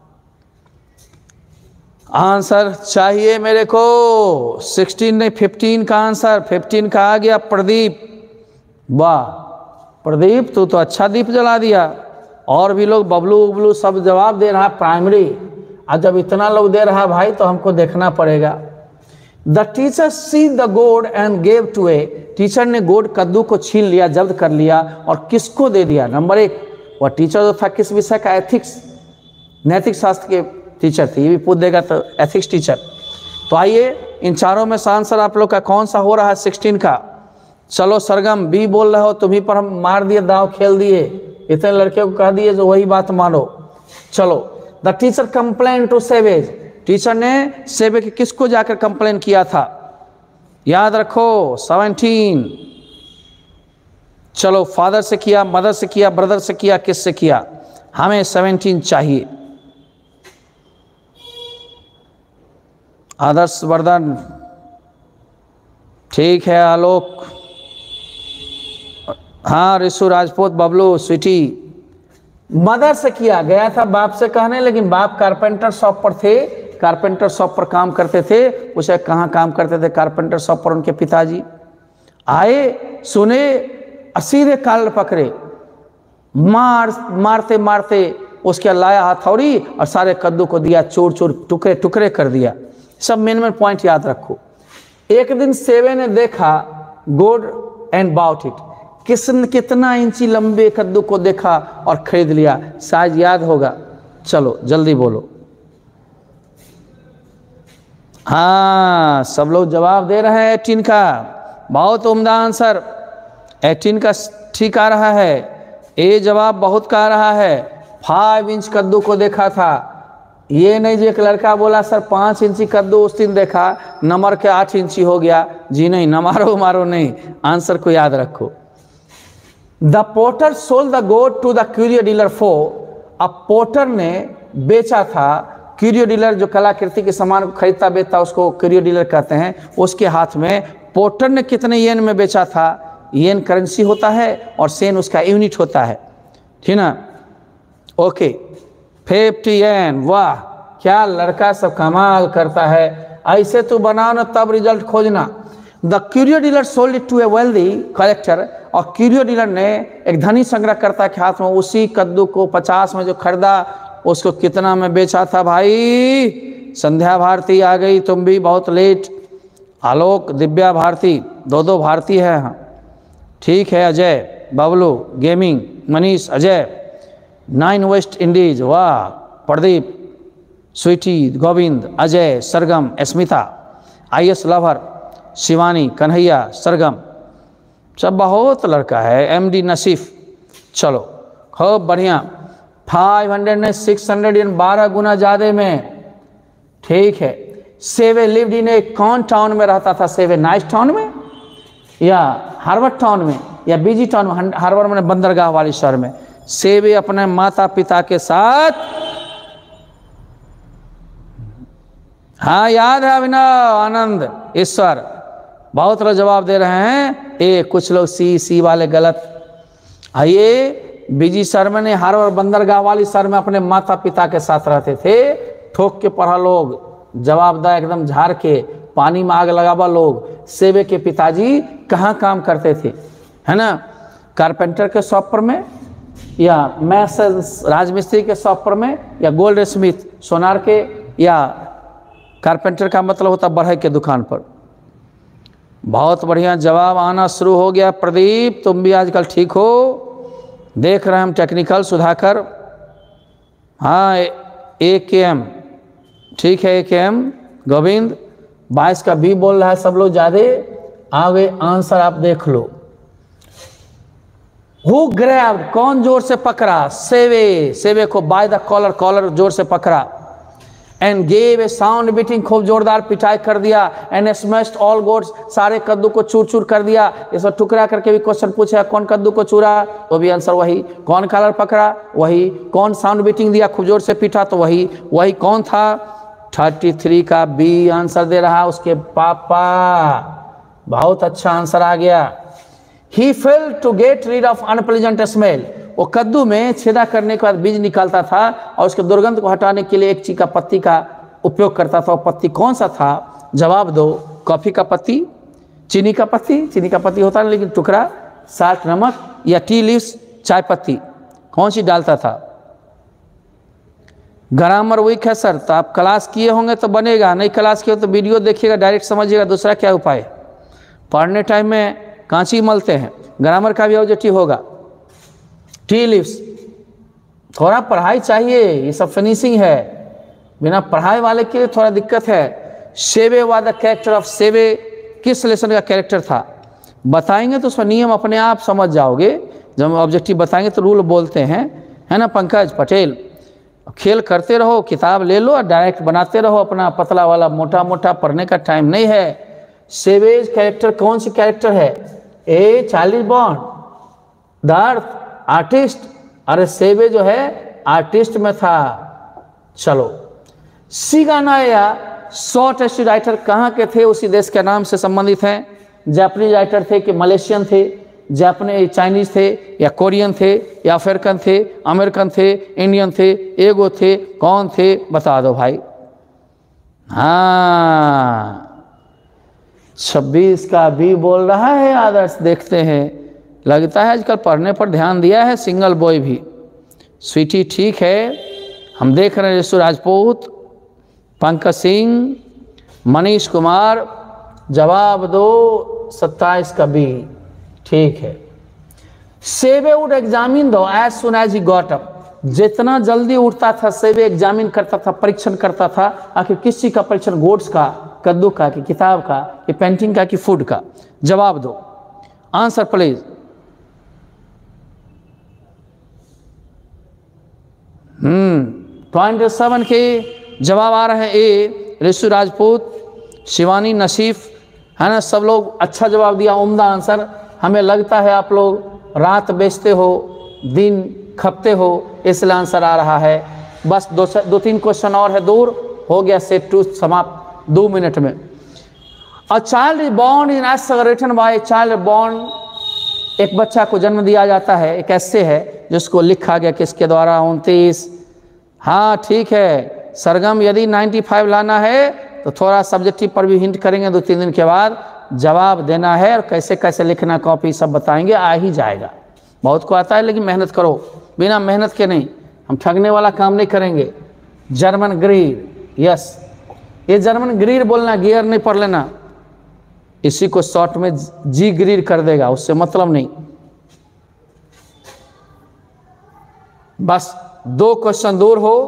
आंसर चाहिए मेरे को। सिक्सटीन नहीं, फिफ्टीन का आंसर, फिफ्टीन का आ गया प्रदीप। वाह प्रदीप, तू तो अच्छा दीप जला दिया। और भी लोग बबलू उबलू सब जवाब दे रहा प्राइमरी। और जब इतना लोग दे रहा भाई, तो हमको देखना पड़ेगा। The teacher see the gourd and gave to a, teacher ने गोड, कद्दू को छीन लिया, जब्त कर लिया, और किसको दे दिया? नंबर एक, वह टीचर जो था किस विषय का? एथिक्स, नैतिक शास्त्र के टीचर थे। ये भी पूछ देगा तो एथिक्स टीचर। तो आइए, इन चारों में से आंसर आप लोग का कौन सा हो रहा है? सिक्सटीन का। चलो सरगम, बी बोल रहे हो, तुम्ही पर हम मार दिए, दाव खेल दिए, इतने लड़के को कह दिए जो वही बात मानो। चलो, the teacher complain to savage, teacher ने सेवे के किसको जाकर कंप्लेन किया था? याद रखो, सेवनटीन। चलो, फादर से किया, मदर से किया, ब्रदर से किया, किससे किया? हमें सेवनटीन चाहिए। आदर्श वर्धन, ठीक है। आलोक, हाँ। रिशु राजपूत, बबलू, स्वीटी। मदर से किया गया था बाप से कहने, लेकिन बाप कारपेंटर शॉप पर थे, कारपेंटर शॉप पर काम करते थे। उसे कहाँ काम करते थे? कारपेंटर शॉप पर। उनके पिताजी आए, सुने, सीधे काल पकड़े, मार मारते मारते उसके लाया हथौड़ी और सारे कद्दू को दिया, चूर चूर, टुकड़े टुकड़े कर दिया। सब मेन मेन पॉइंट याद रखो। एक दिन सेवे ने देखा गोड एंड बाउट इट, किसन कितना इंची लंबे कद्दू को देखा और खरीद लिया। साइज याद होगा। चलो जल्दी बोलो। हाँ, सब लोग जवाब दे रहे हैं एटीन का, बहुत उम्दा आंसर, एटीन का ठीक आ रहा है। ए जवाब बहुत का आ रहा है। फाइव इंच कद्दू को देखा था, ये नहीं जो एक लड़का बोला सर पाँच इंची कद्दू उस दिन देखा, नंबर के आठ इंची हो गया। जी नहीं, न मारो मारो नहीं, आंसर को याद रखो। The potter sold the goat to the curio dealer for, अब पोटर ने बेचा था, क्यूरियो डीलर जो कलाकृति के सामान को खरीदता बेचता उसको क्यूरियो डीलर कहते हैं, उसके हाथ में पोटर ने कितने येन में बेचा था। येन करेंसी होता है और सेन उसका यूनिट होता है, ठीक ना। ओके, फिफ्टी येन, वाह क्या लड़का सब कमाल करता है। ऐसे तो बनाओ ना तब रिजल्ट खोजना। The curio dealer sold it to a wealthy collector, और क्यूरियो डीलर ने एक धनी संग्रहकर्ता के हाथ में उसी कद्दू को पचास में जो खरीदा उसको कितना में बेचा था भाई। संध्या भारती आ गई, तुम भी बहुत लेट। आलोक, दिव्या भारती, दो दो भारती है। हाँ ठीक है। Ajay, Bablu gaming, Manish, Ajay, nine West Indies, वाह। Pradeep, Sweety, Govind, Ajay, Sargam, Smita, I S lover, Shivani, Kanhaiya, Sargam, सब बहुत लड़का है। एम डी नसीफ, चलो खूब बढ़िया। फाइव हंड्रेड ने सिक्स हंड्रेड इन बारह गुना ज़्यादा में, ठीक है। सेवे लिव्ड इन ए कौन टाउन में रहता था? सेवे नाइस टाउन में या हार्वर्ड टाउन में या बीजी टाउन में? हार्वर्ड में बंदरगाह वाली शहर में। सेवे अपने माता पिता के साथ, हाँ याद है अभिनव, आनंद, ईश्वर, बहुत लोग जवाब दे रहे हैं। ए कुछ लोग सी सी वाले गलत। आइए, बीजी शहर में ने हार्वर्ड बंदरगाह वाली शहर में अपने माता पिता के साथ रहते थे। ठोक के पढ़ा लोग, जवाब दा एकदम झाड़ के, पानी में आग लगावा लोग। सेवे के पिताजी कहाँ काम करते थे? है ना, कारपेंटर के शॉप पर में, या मैस राजमिस्त्री के शॉप पर में, या गोल्ड स्मिथ सोनार के, या कारपेंटर का मतलब होता बढ़ई के दुकान पर। बहुत बढ़िया जवाब आना शुरू हो गया। प्रदीप, तुम भी आजकल ठीक हो, देख रहे हैं हम। टेक्निकल सुधाकर, हाँ ए के एम, ठीक है। ए के एम गोविंद, बाईस का बी बोल रहा है सब लोग ज़्यादा। आगे आंसर आप देख लो। हु ग्रैब्ड, कौन जोर से पकड़ा? सेवे, सेवे को बाय द कॉलर, कॉलर जोर से पकड़ा। And gave a sound beating, खूब जोरदार पिटाई कर दिया। एंड स्मैश्ड ऑल गोट्स, सारे कद्दू को चूर चूर कर दिया। इसमें टुकड़ा करके भी क्वेश्चन पूछा, कौन कद्दू को चूरा? तो भी आंसर वही। कौन कॉलर पकड़ा? वही। कौन साउंड बीटिंग दिया, खूब जोर से पीटा? तो वही वही कौन था? थर्टी थ्री का बी आंसर दे रहा उसके पापा। बहुत अच्छा आंसर आ गया। He fail to get rid of unpleasant smell, वो कद्दू में छेदा करने के बाद बीज निकालता था और उसके दुर्गंध को हटाने के लिए एक चीज का पत्ती का उपयोग करता था। वो पत्ती कौन सा था? जवाब दो। कॉफी का पत्ती, चीनी का पत्ती, चीनी का पत्ती होता है लेकिन टुकड़ा, साल्ट नमक, या टी लीव्स चाय पत्ती, कौन सी डालता था? ग्रामर वीक है सर, तो आप क्लास किए होंगे तो बनेगा, नहीं क्लास किए तो वीडियो देखिएगा, डायरेक्ट समझिएगा। दूसरा क्या उपाय? पढ़ने टाइम में कांची मलते हैं, ग्रामर का भी ऑब्जेक्टिव होगा। टी लिव्स, थोड़ा पढ़ाई चाहिए, ये सब फिनिशिंग है, बिना पढ़ाई वाले के लिए थोड़ा दिक्कत है। सेवे वा द कैरेक्टर ऑफ, सेवे किस लेसन का कैरेक्टर था? बताएंगे तो उसका नियम अपने आप समझ जाओगे। जब ऑब्जेक्टिव बताएंगे तो रूल बोलते हैं, है ना पंकज पटेल। खेल करते रहो, किताब ले लो और डायरेक्ट बनाते रहो अपना पतला वाला, मोटा मोटा पढ़ने का टाइम नहीं है। सेवेज कैरेक्टर कौन सी कैरेक्टर है? A Charlie Bond, the earth, artist. अरे सेवे जो है आर्टिस्ट में था। चलो, सिगानाया शॉर्ट स्टोरी राइटर कहाँ के थे? उसी देश के नाम से संबंधित हैं। जापानीज राइटर थे कि मलेशियन थे? जापानी चाइनीज थे या कोरियन थे या अफ्रीकन थे, अमेरिकन थे, इंडियन थे, एगो थे, कौन थे? बता दो भाई। हाँ, छब्बीस का भी बोल रहा है आदर्श। देखते हैं, लगता है आजकल पढ़ने पर ध्यान दिया है सिंगल बॉय भी। स्वीटी ठीक है, हम देख रहे हैं। यशु राजपूत, पंकज सिंह, मनीष कुमार, जवाब दो। सत्ताईस का बी ठीक है। सेवे वुड एग्जामिन दो as soon as he got up, जितना जल्दी उठता था सेवे एग्जामिन करता था, परीक्षण करता था। आखिर किस चीज का परीक्षण? गोट्स का। कद्दू का, कि किताब का, कि पेंटिंग का, कि फूड का? जवाब दो, answer please. Hmm twenty seven के जवाब आ रहे हैं। ए ऋषि राजपूत, शिवानी, नसीफ, है ना, सब लोग अच्छा जवाब दिया, उम्दा आंसर। हमें लगता है आप लोग रात बेचते हो, दिन खपते हो, इसलिए आंसर आ रहा है। बस दो दो तीन क्वेश्चन और है, दूर हो गया, सेट टू समाप्त दो मिनट में। A child is born in as written by child born, एक बच्चा को जन्म दिया जाता है, एक ऐसे है जिसको लिखा गया किसके द्वारा? उनतीस। हाँ ठीक है सरगम, यदि पचानवे लाना है तो थोड़ा सब्जेक्टिव पर भी हिंट करेंगे, दो तीन दिन के बाद जवाब देना है और कैसे कैसे लिखना, कॉपी सब बताएंगे, आ ही जाएगा। बहुत को आता है लेकिन मेहनत करो, बिना मेहनत के नहीं, हम ठगने वाला काम नहीं करेंगे। जर्मन ग्रीर, यस, ये जर्मन ग्रीर बोलना, गियर नहीं पढ़ लेना, इसी को शॉर्ट में जी ग्रीर कर देगा, उससे मतलब नहीं। बस दो क्वेश्चन दूर हो।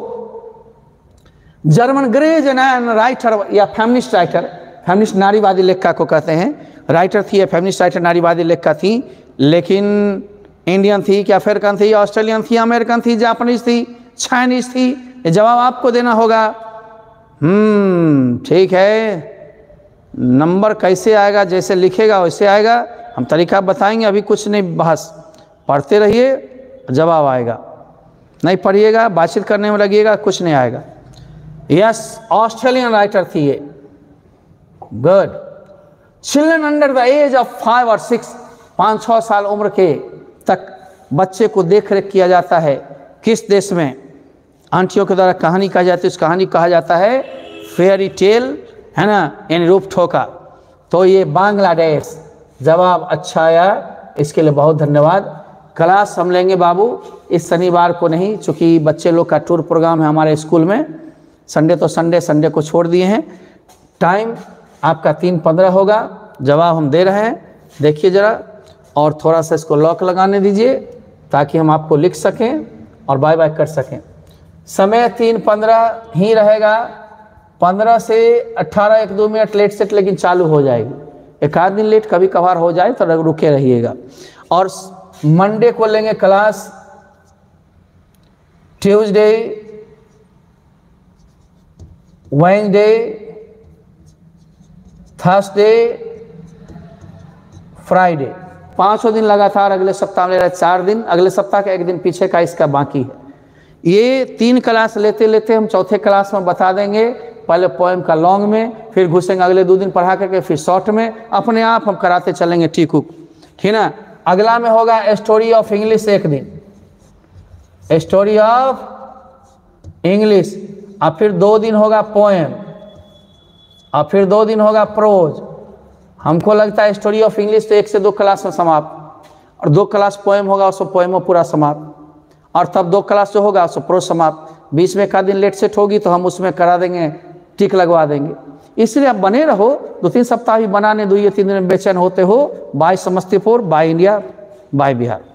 जर्मन ग्रीज राइटर या फेमिनिस्ट राइटर, फेमिनिस्ट नारीवादी लेखिका को कहते हैं, राइटर थी, फेमिनिस्ट राइटर नारीवादी लेखिका थी, लेकिन इंडियन थी कि अफ्रीकन थी, ऑस्ट्रेलियन थी, अमेरिकन थी, जापानीज थी, चाइनीज थी? ये जवाब आपको देना होगा। हम्म ठीक है, नंबर कैसे आएगा? जैसे लिखेगा वैसे आएगा, हम तरीका बताएंगे, अभी कुछ नहीं बहस, पढ़ते रहिए जवाब आएगा, नहीं पढ़िएगा बातचीत करने में लगिएगा कुछ नहीं आएगा। यस, ऑस्ट्रेलियन राइटर थी ये, good. Children under the age of five और सिक्स, पाँच छः साल उम्र के तक बच्चे को देख रेख किया जाता है किस देश में? आंटियों के द्वारा कहानी कहा जाती है, उस कहानी को कहा जाता है फेयरी टेल, है ना, इन रूप ठोका। तो ये बांग्लादेश। जवाब अच्छा आया, इसके लिए बहुत धन्यवाद। क्लास हम लेंगे बाबू इस शनिवार को नहीं, चूँकि बच्चे लोग का टूर प्रोग्राम है हमारे स्कूल में, संडे तो संडे, संडे को छोड़ दिए हैं। टाइम आपका तीन पंद्रह होगा, जवाब हम दे रहे हैं, देखिए ज़रा, और थोड़ा सा इसको लॉक लगाने दीजिए ताकि हम आपको लिख सकें और बाय बाय कर सकें। समय तीन पंद्रह ही रहेगा, पंद्रह से अट्ठारह एक दो मिनट लेट सेट लेकिन चालू हो जाएगी, एक आध दिन लेट कभी कभार हो जाए तो रुके रहिएगा। और मंडे को लेंगे class, Tuesday, Wednesday, Thursday, Friday, पांचों दिन लगातार अगले सप्ताह में ले रहे, चार दिन, अगले सप्ताह का एक दिन पीछे का इसका बाकी है। ये तीन क्लास लेते लेते हम चौथे क्लास में बता देंगे, पहले पोएम का लॉन्ग में, फिर घुसेंगे अगले दो दिन पढ़ा करके, फिर शॉर्ट में, अपने आप हम कराते चलेंगे, ठीक हो, ठीक ना। अगला में होगा स्टोरी ऑफ इंग्लिश, एक दिन स्टोरी ऑफ इंग्लिश, और फिर दो दिन होगा पोएम, और फिर दो दिन होगा प्रोज। हमको लगता है स्टोरी ऑफ इंग्लिश तो एक से दो क्लास में समाप्त, और दो क्लास पोएम होगा उसको पोएम पूरा समाप्त, और तब दो क्लास जो होगा उसको प्रोज समाप्त। बीच में एक आध दिन लेट सेट होगी तो हम उसमें करा देंगे, टिक लगवा देंगे। इसलिए आप बने रहो, दो तीन सप्ताह भी बनाने दो, ये तीन दिन में बेचैन होते हो। Bye Samastipur, bye India, bye Bihar.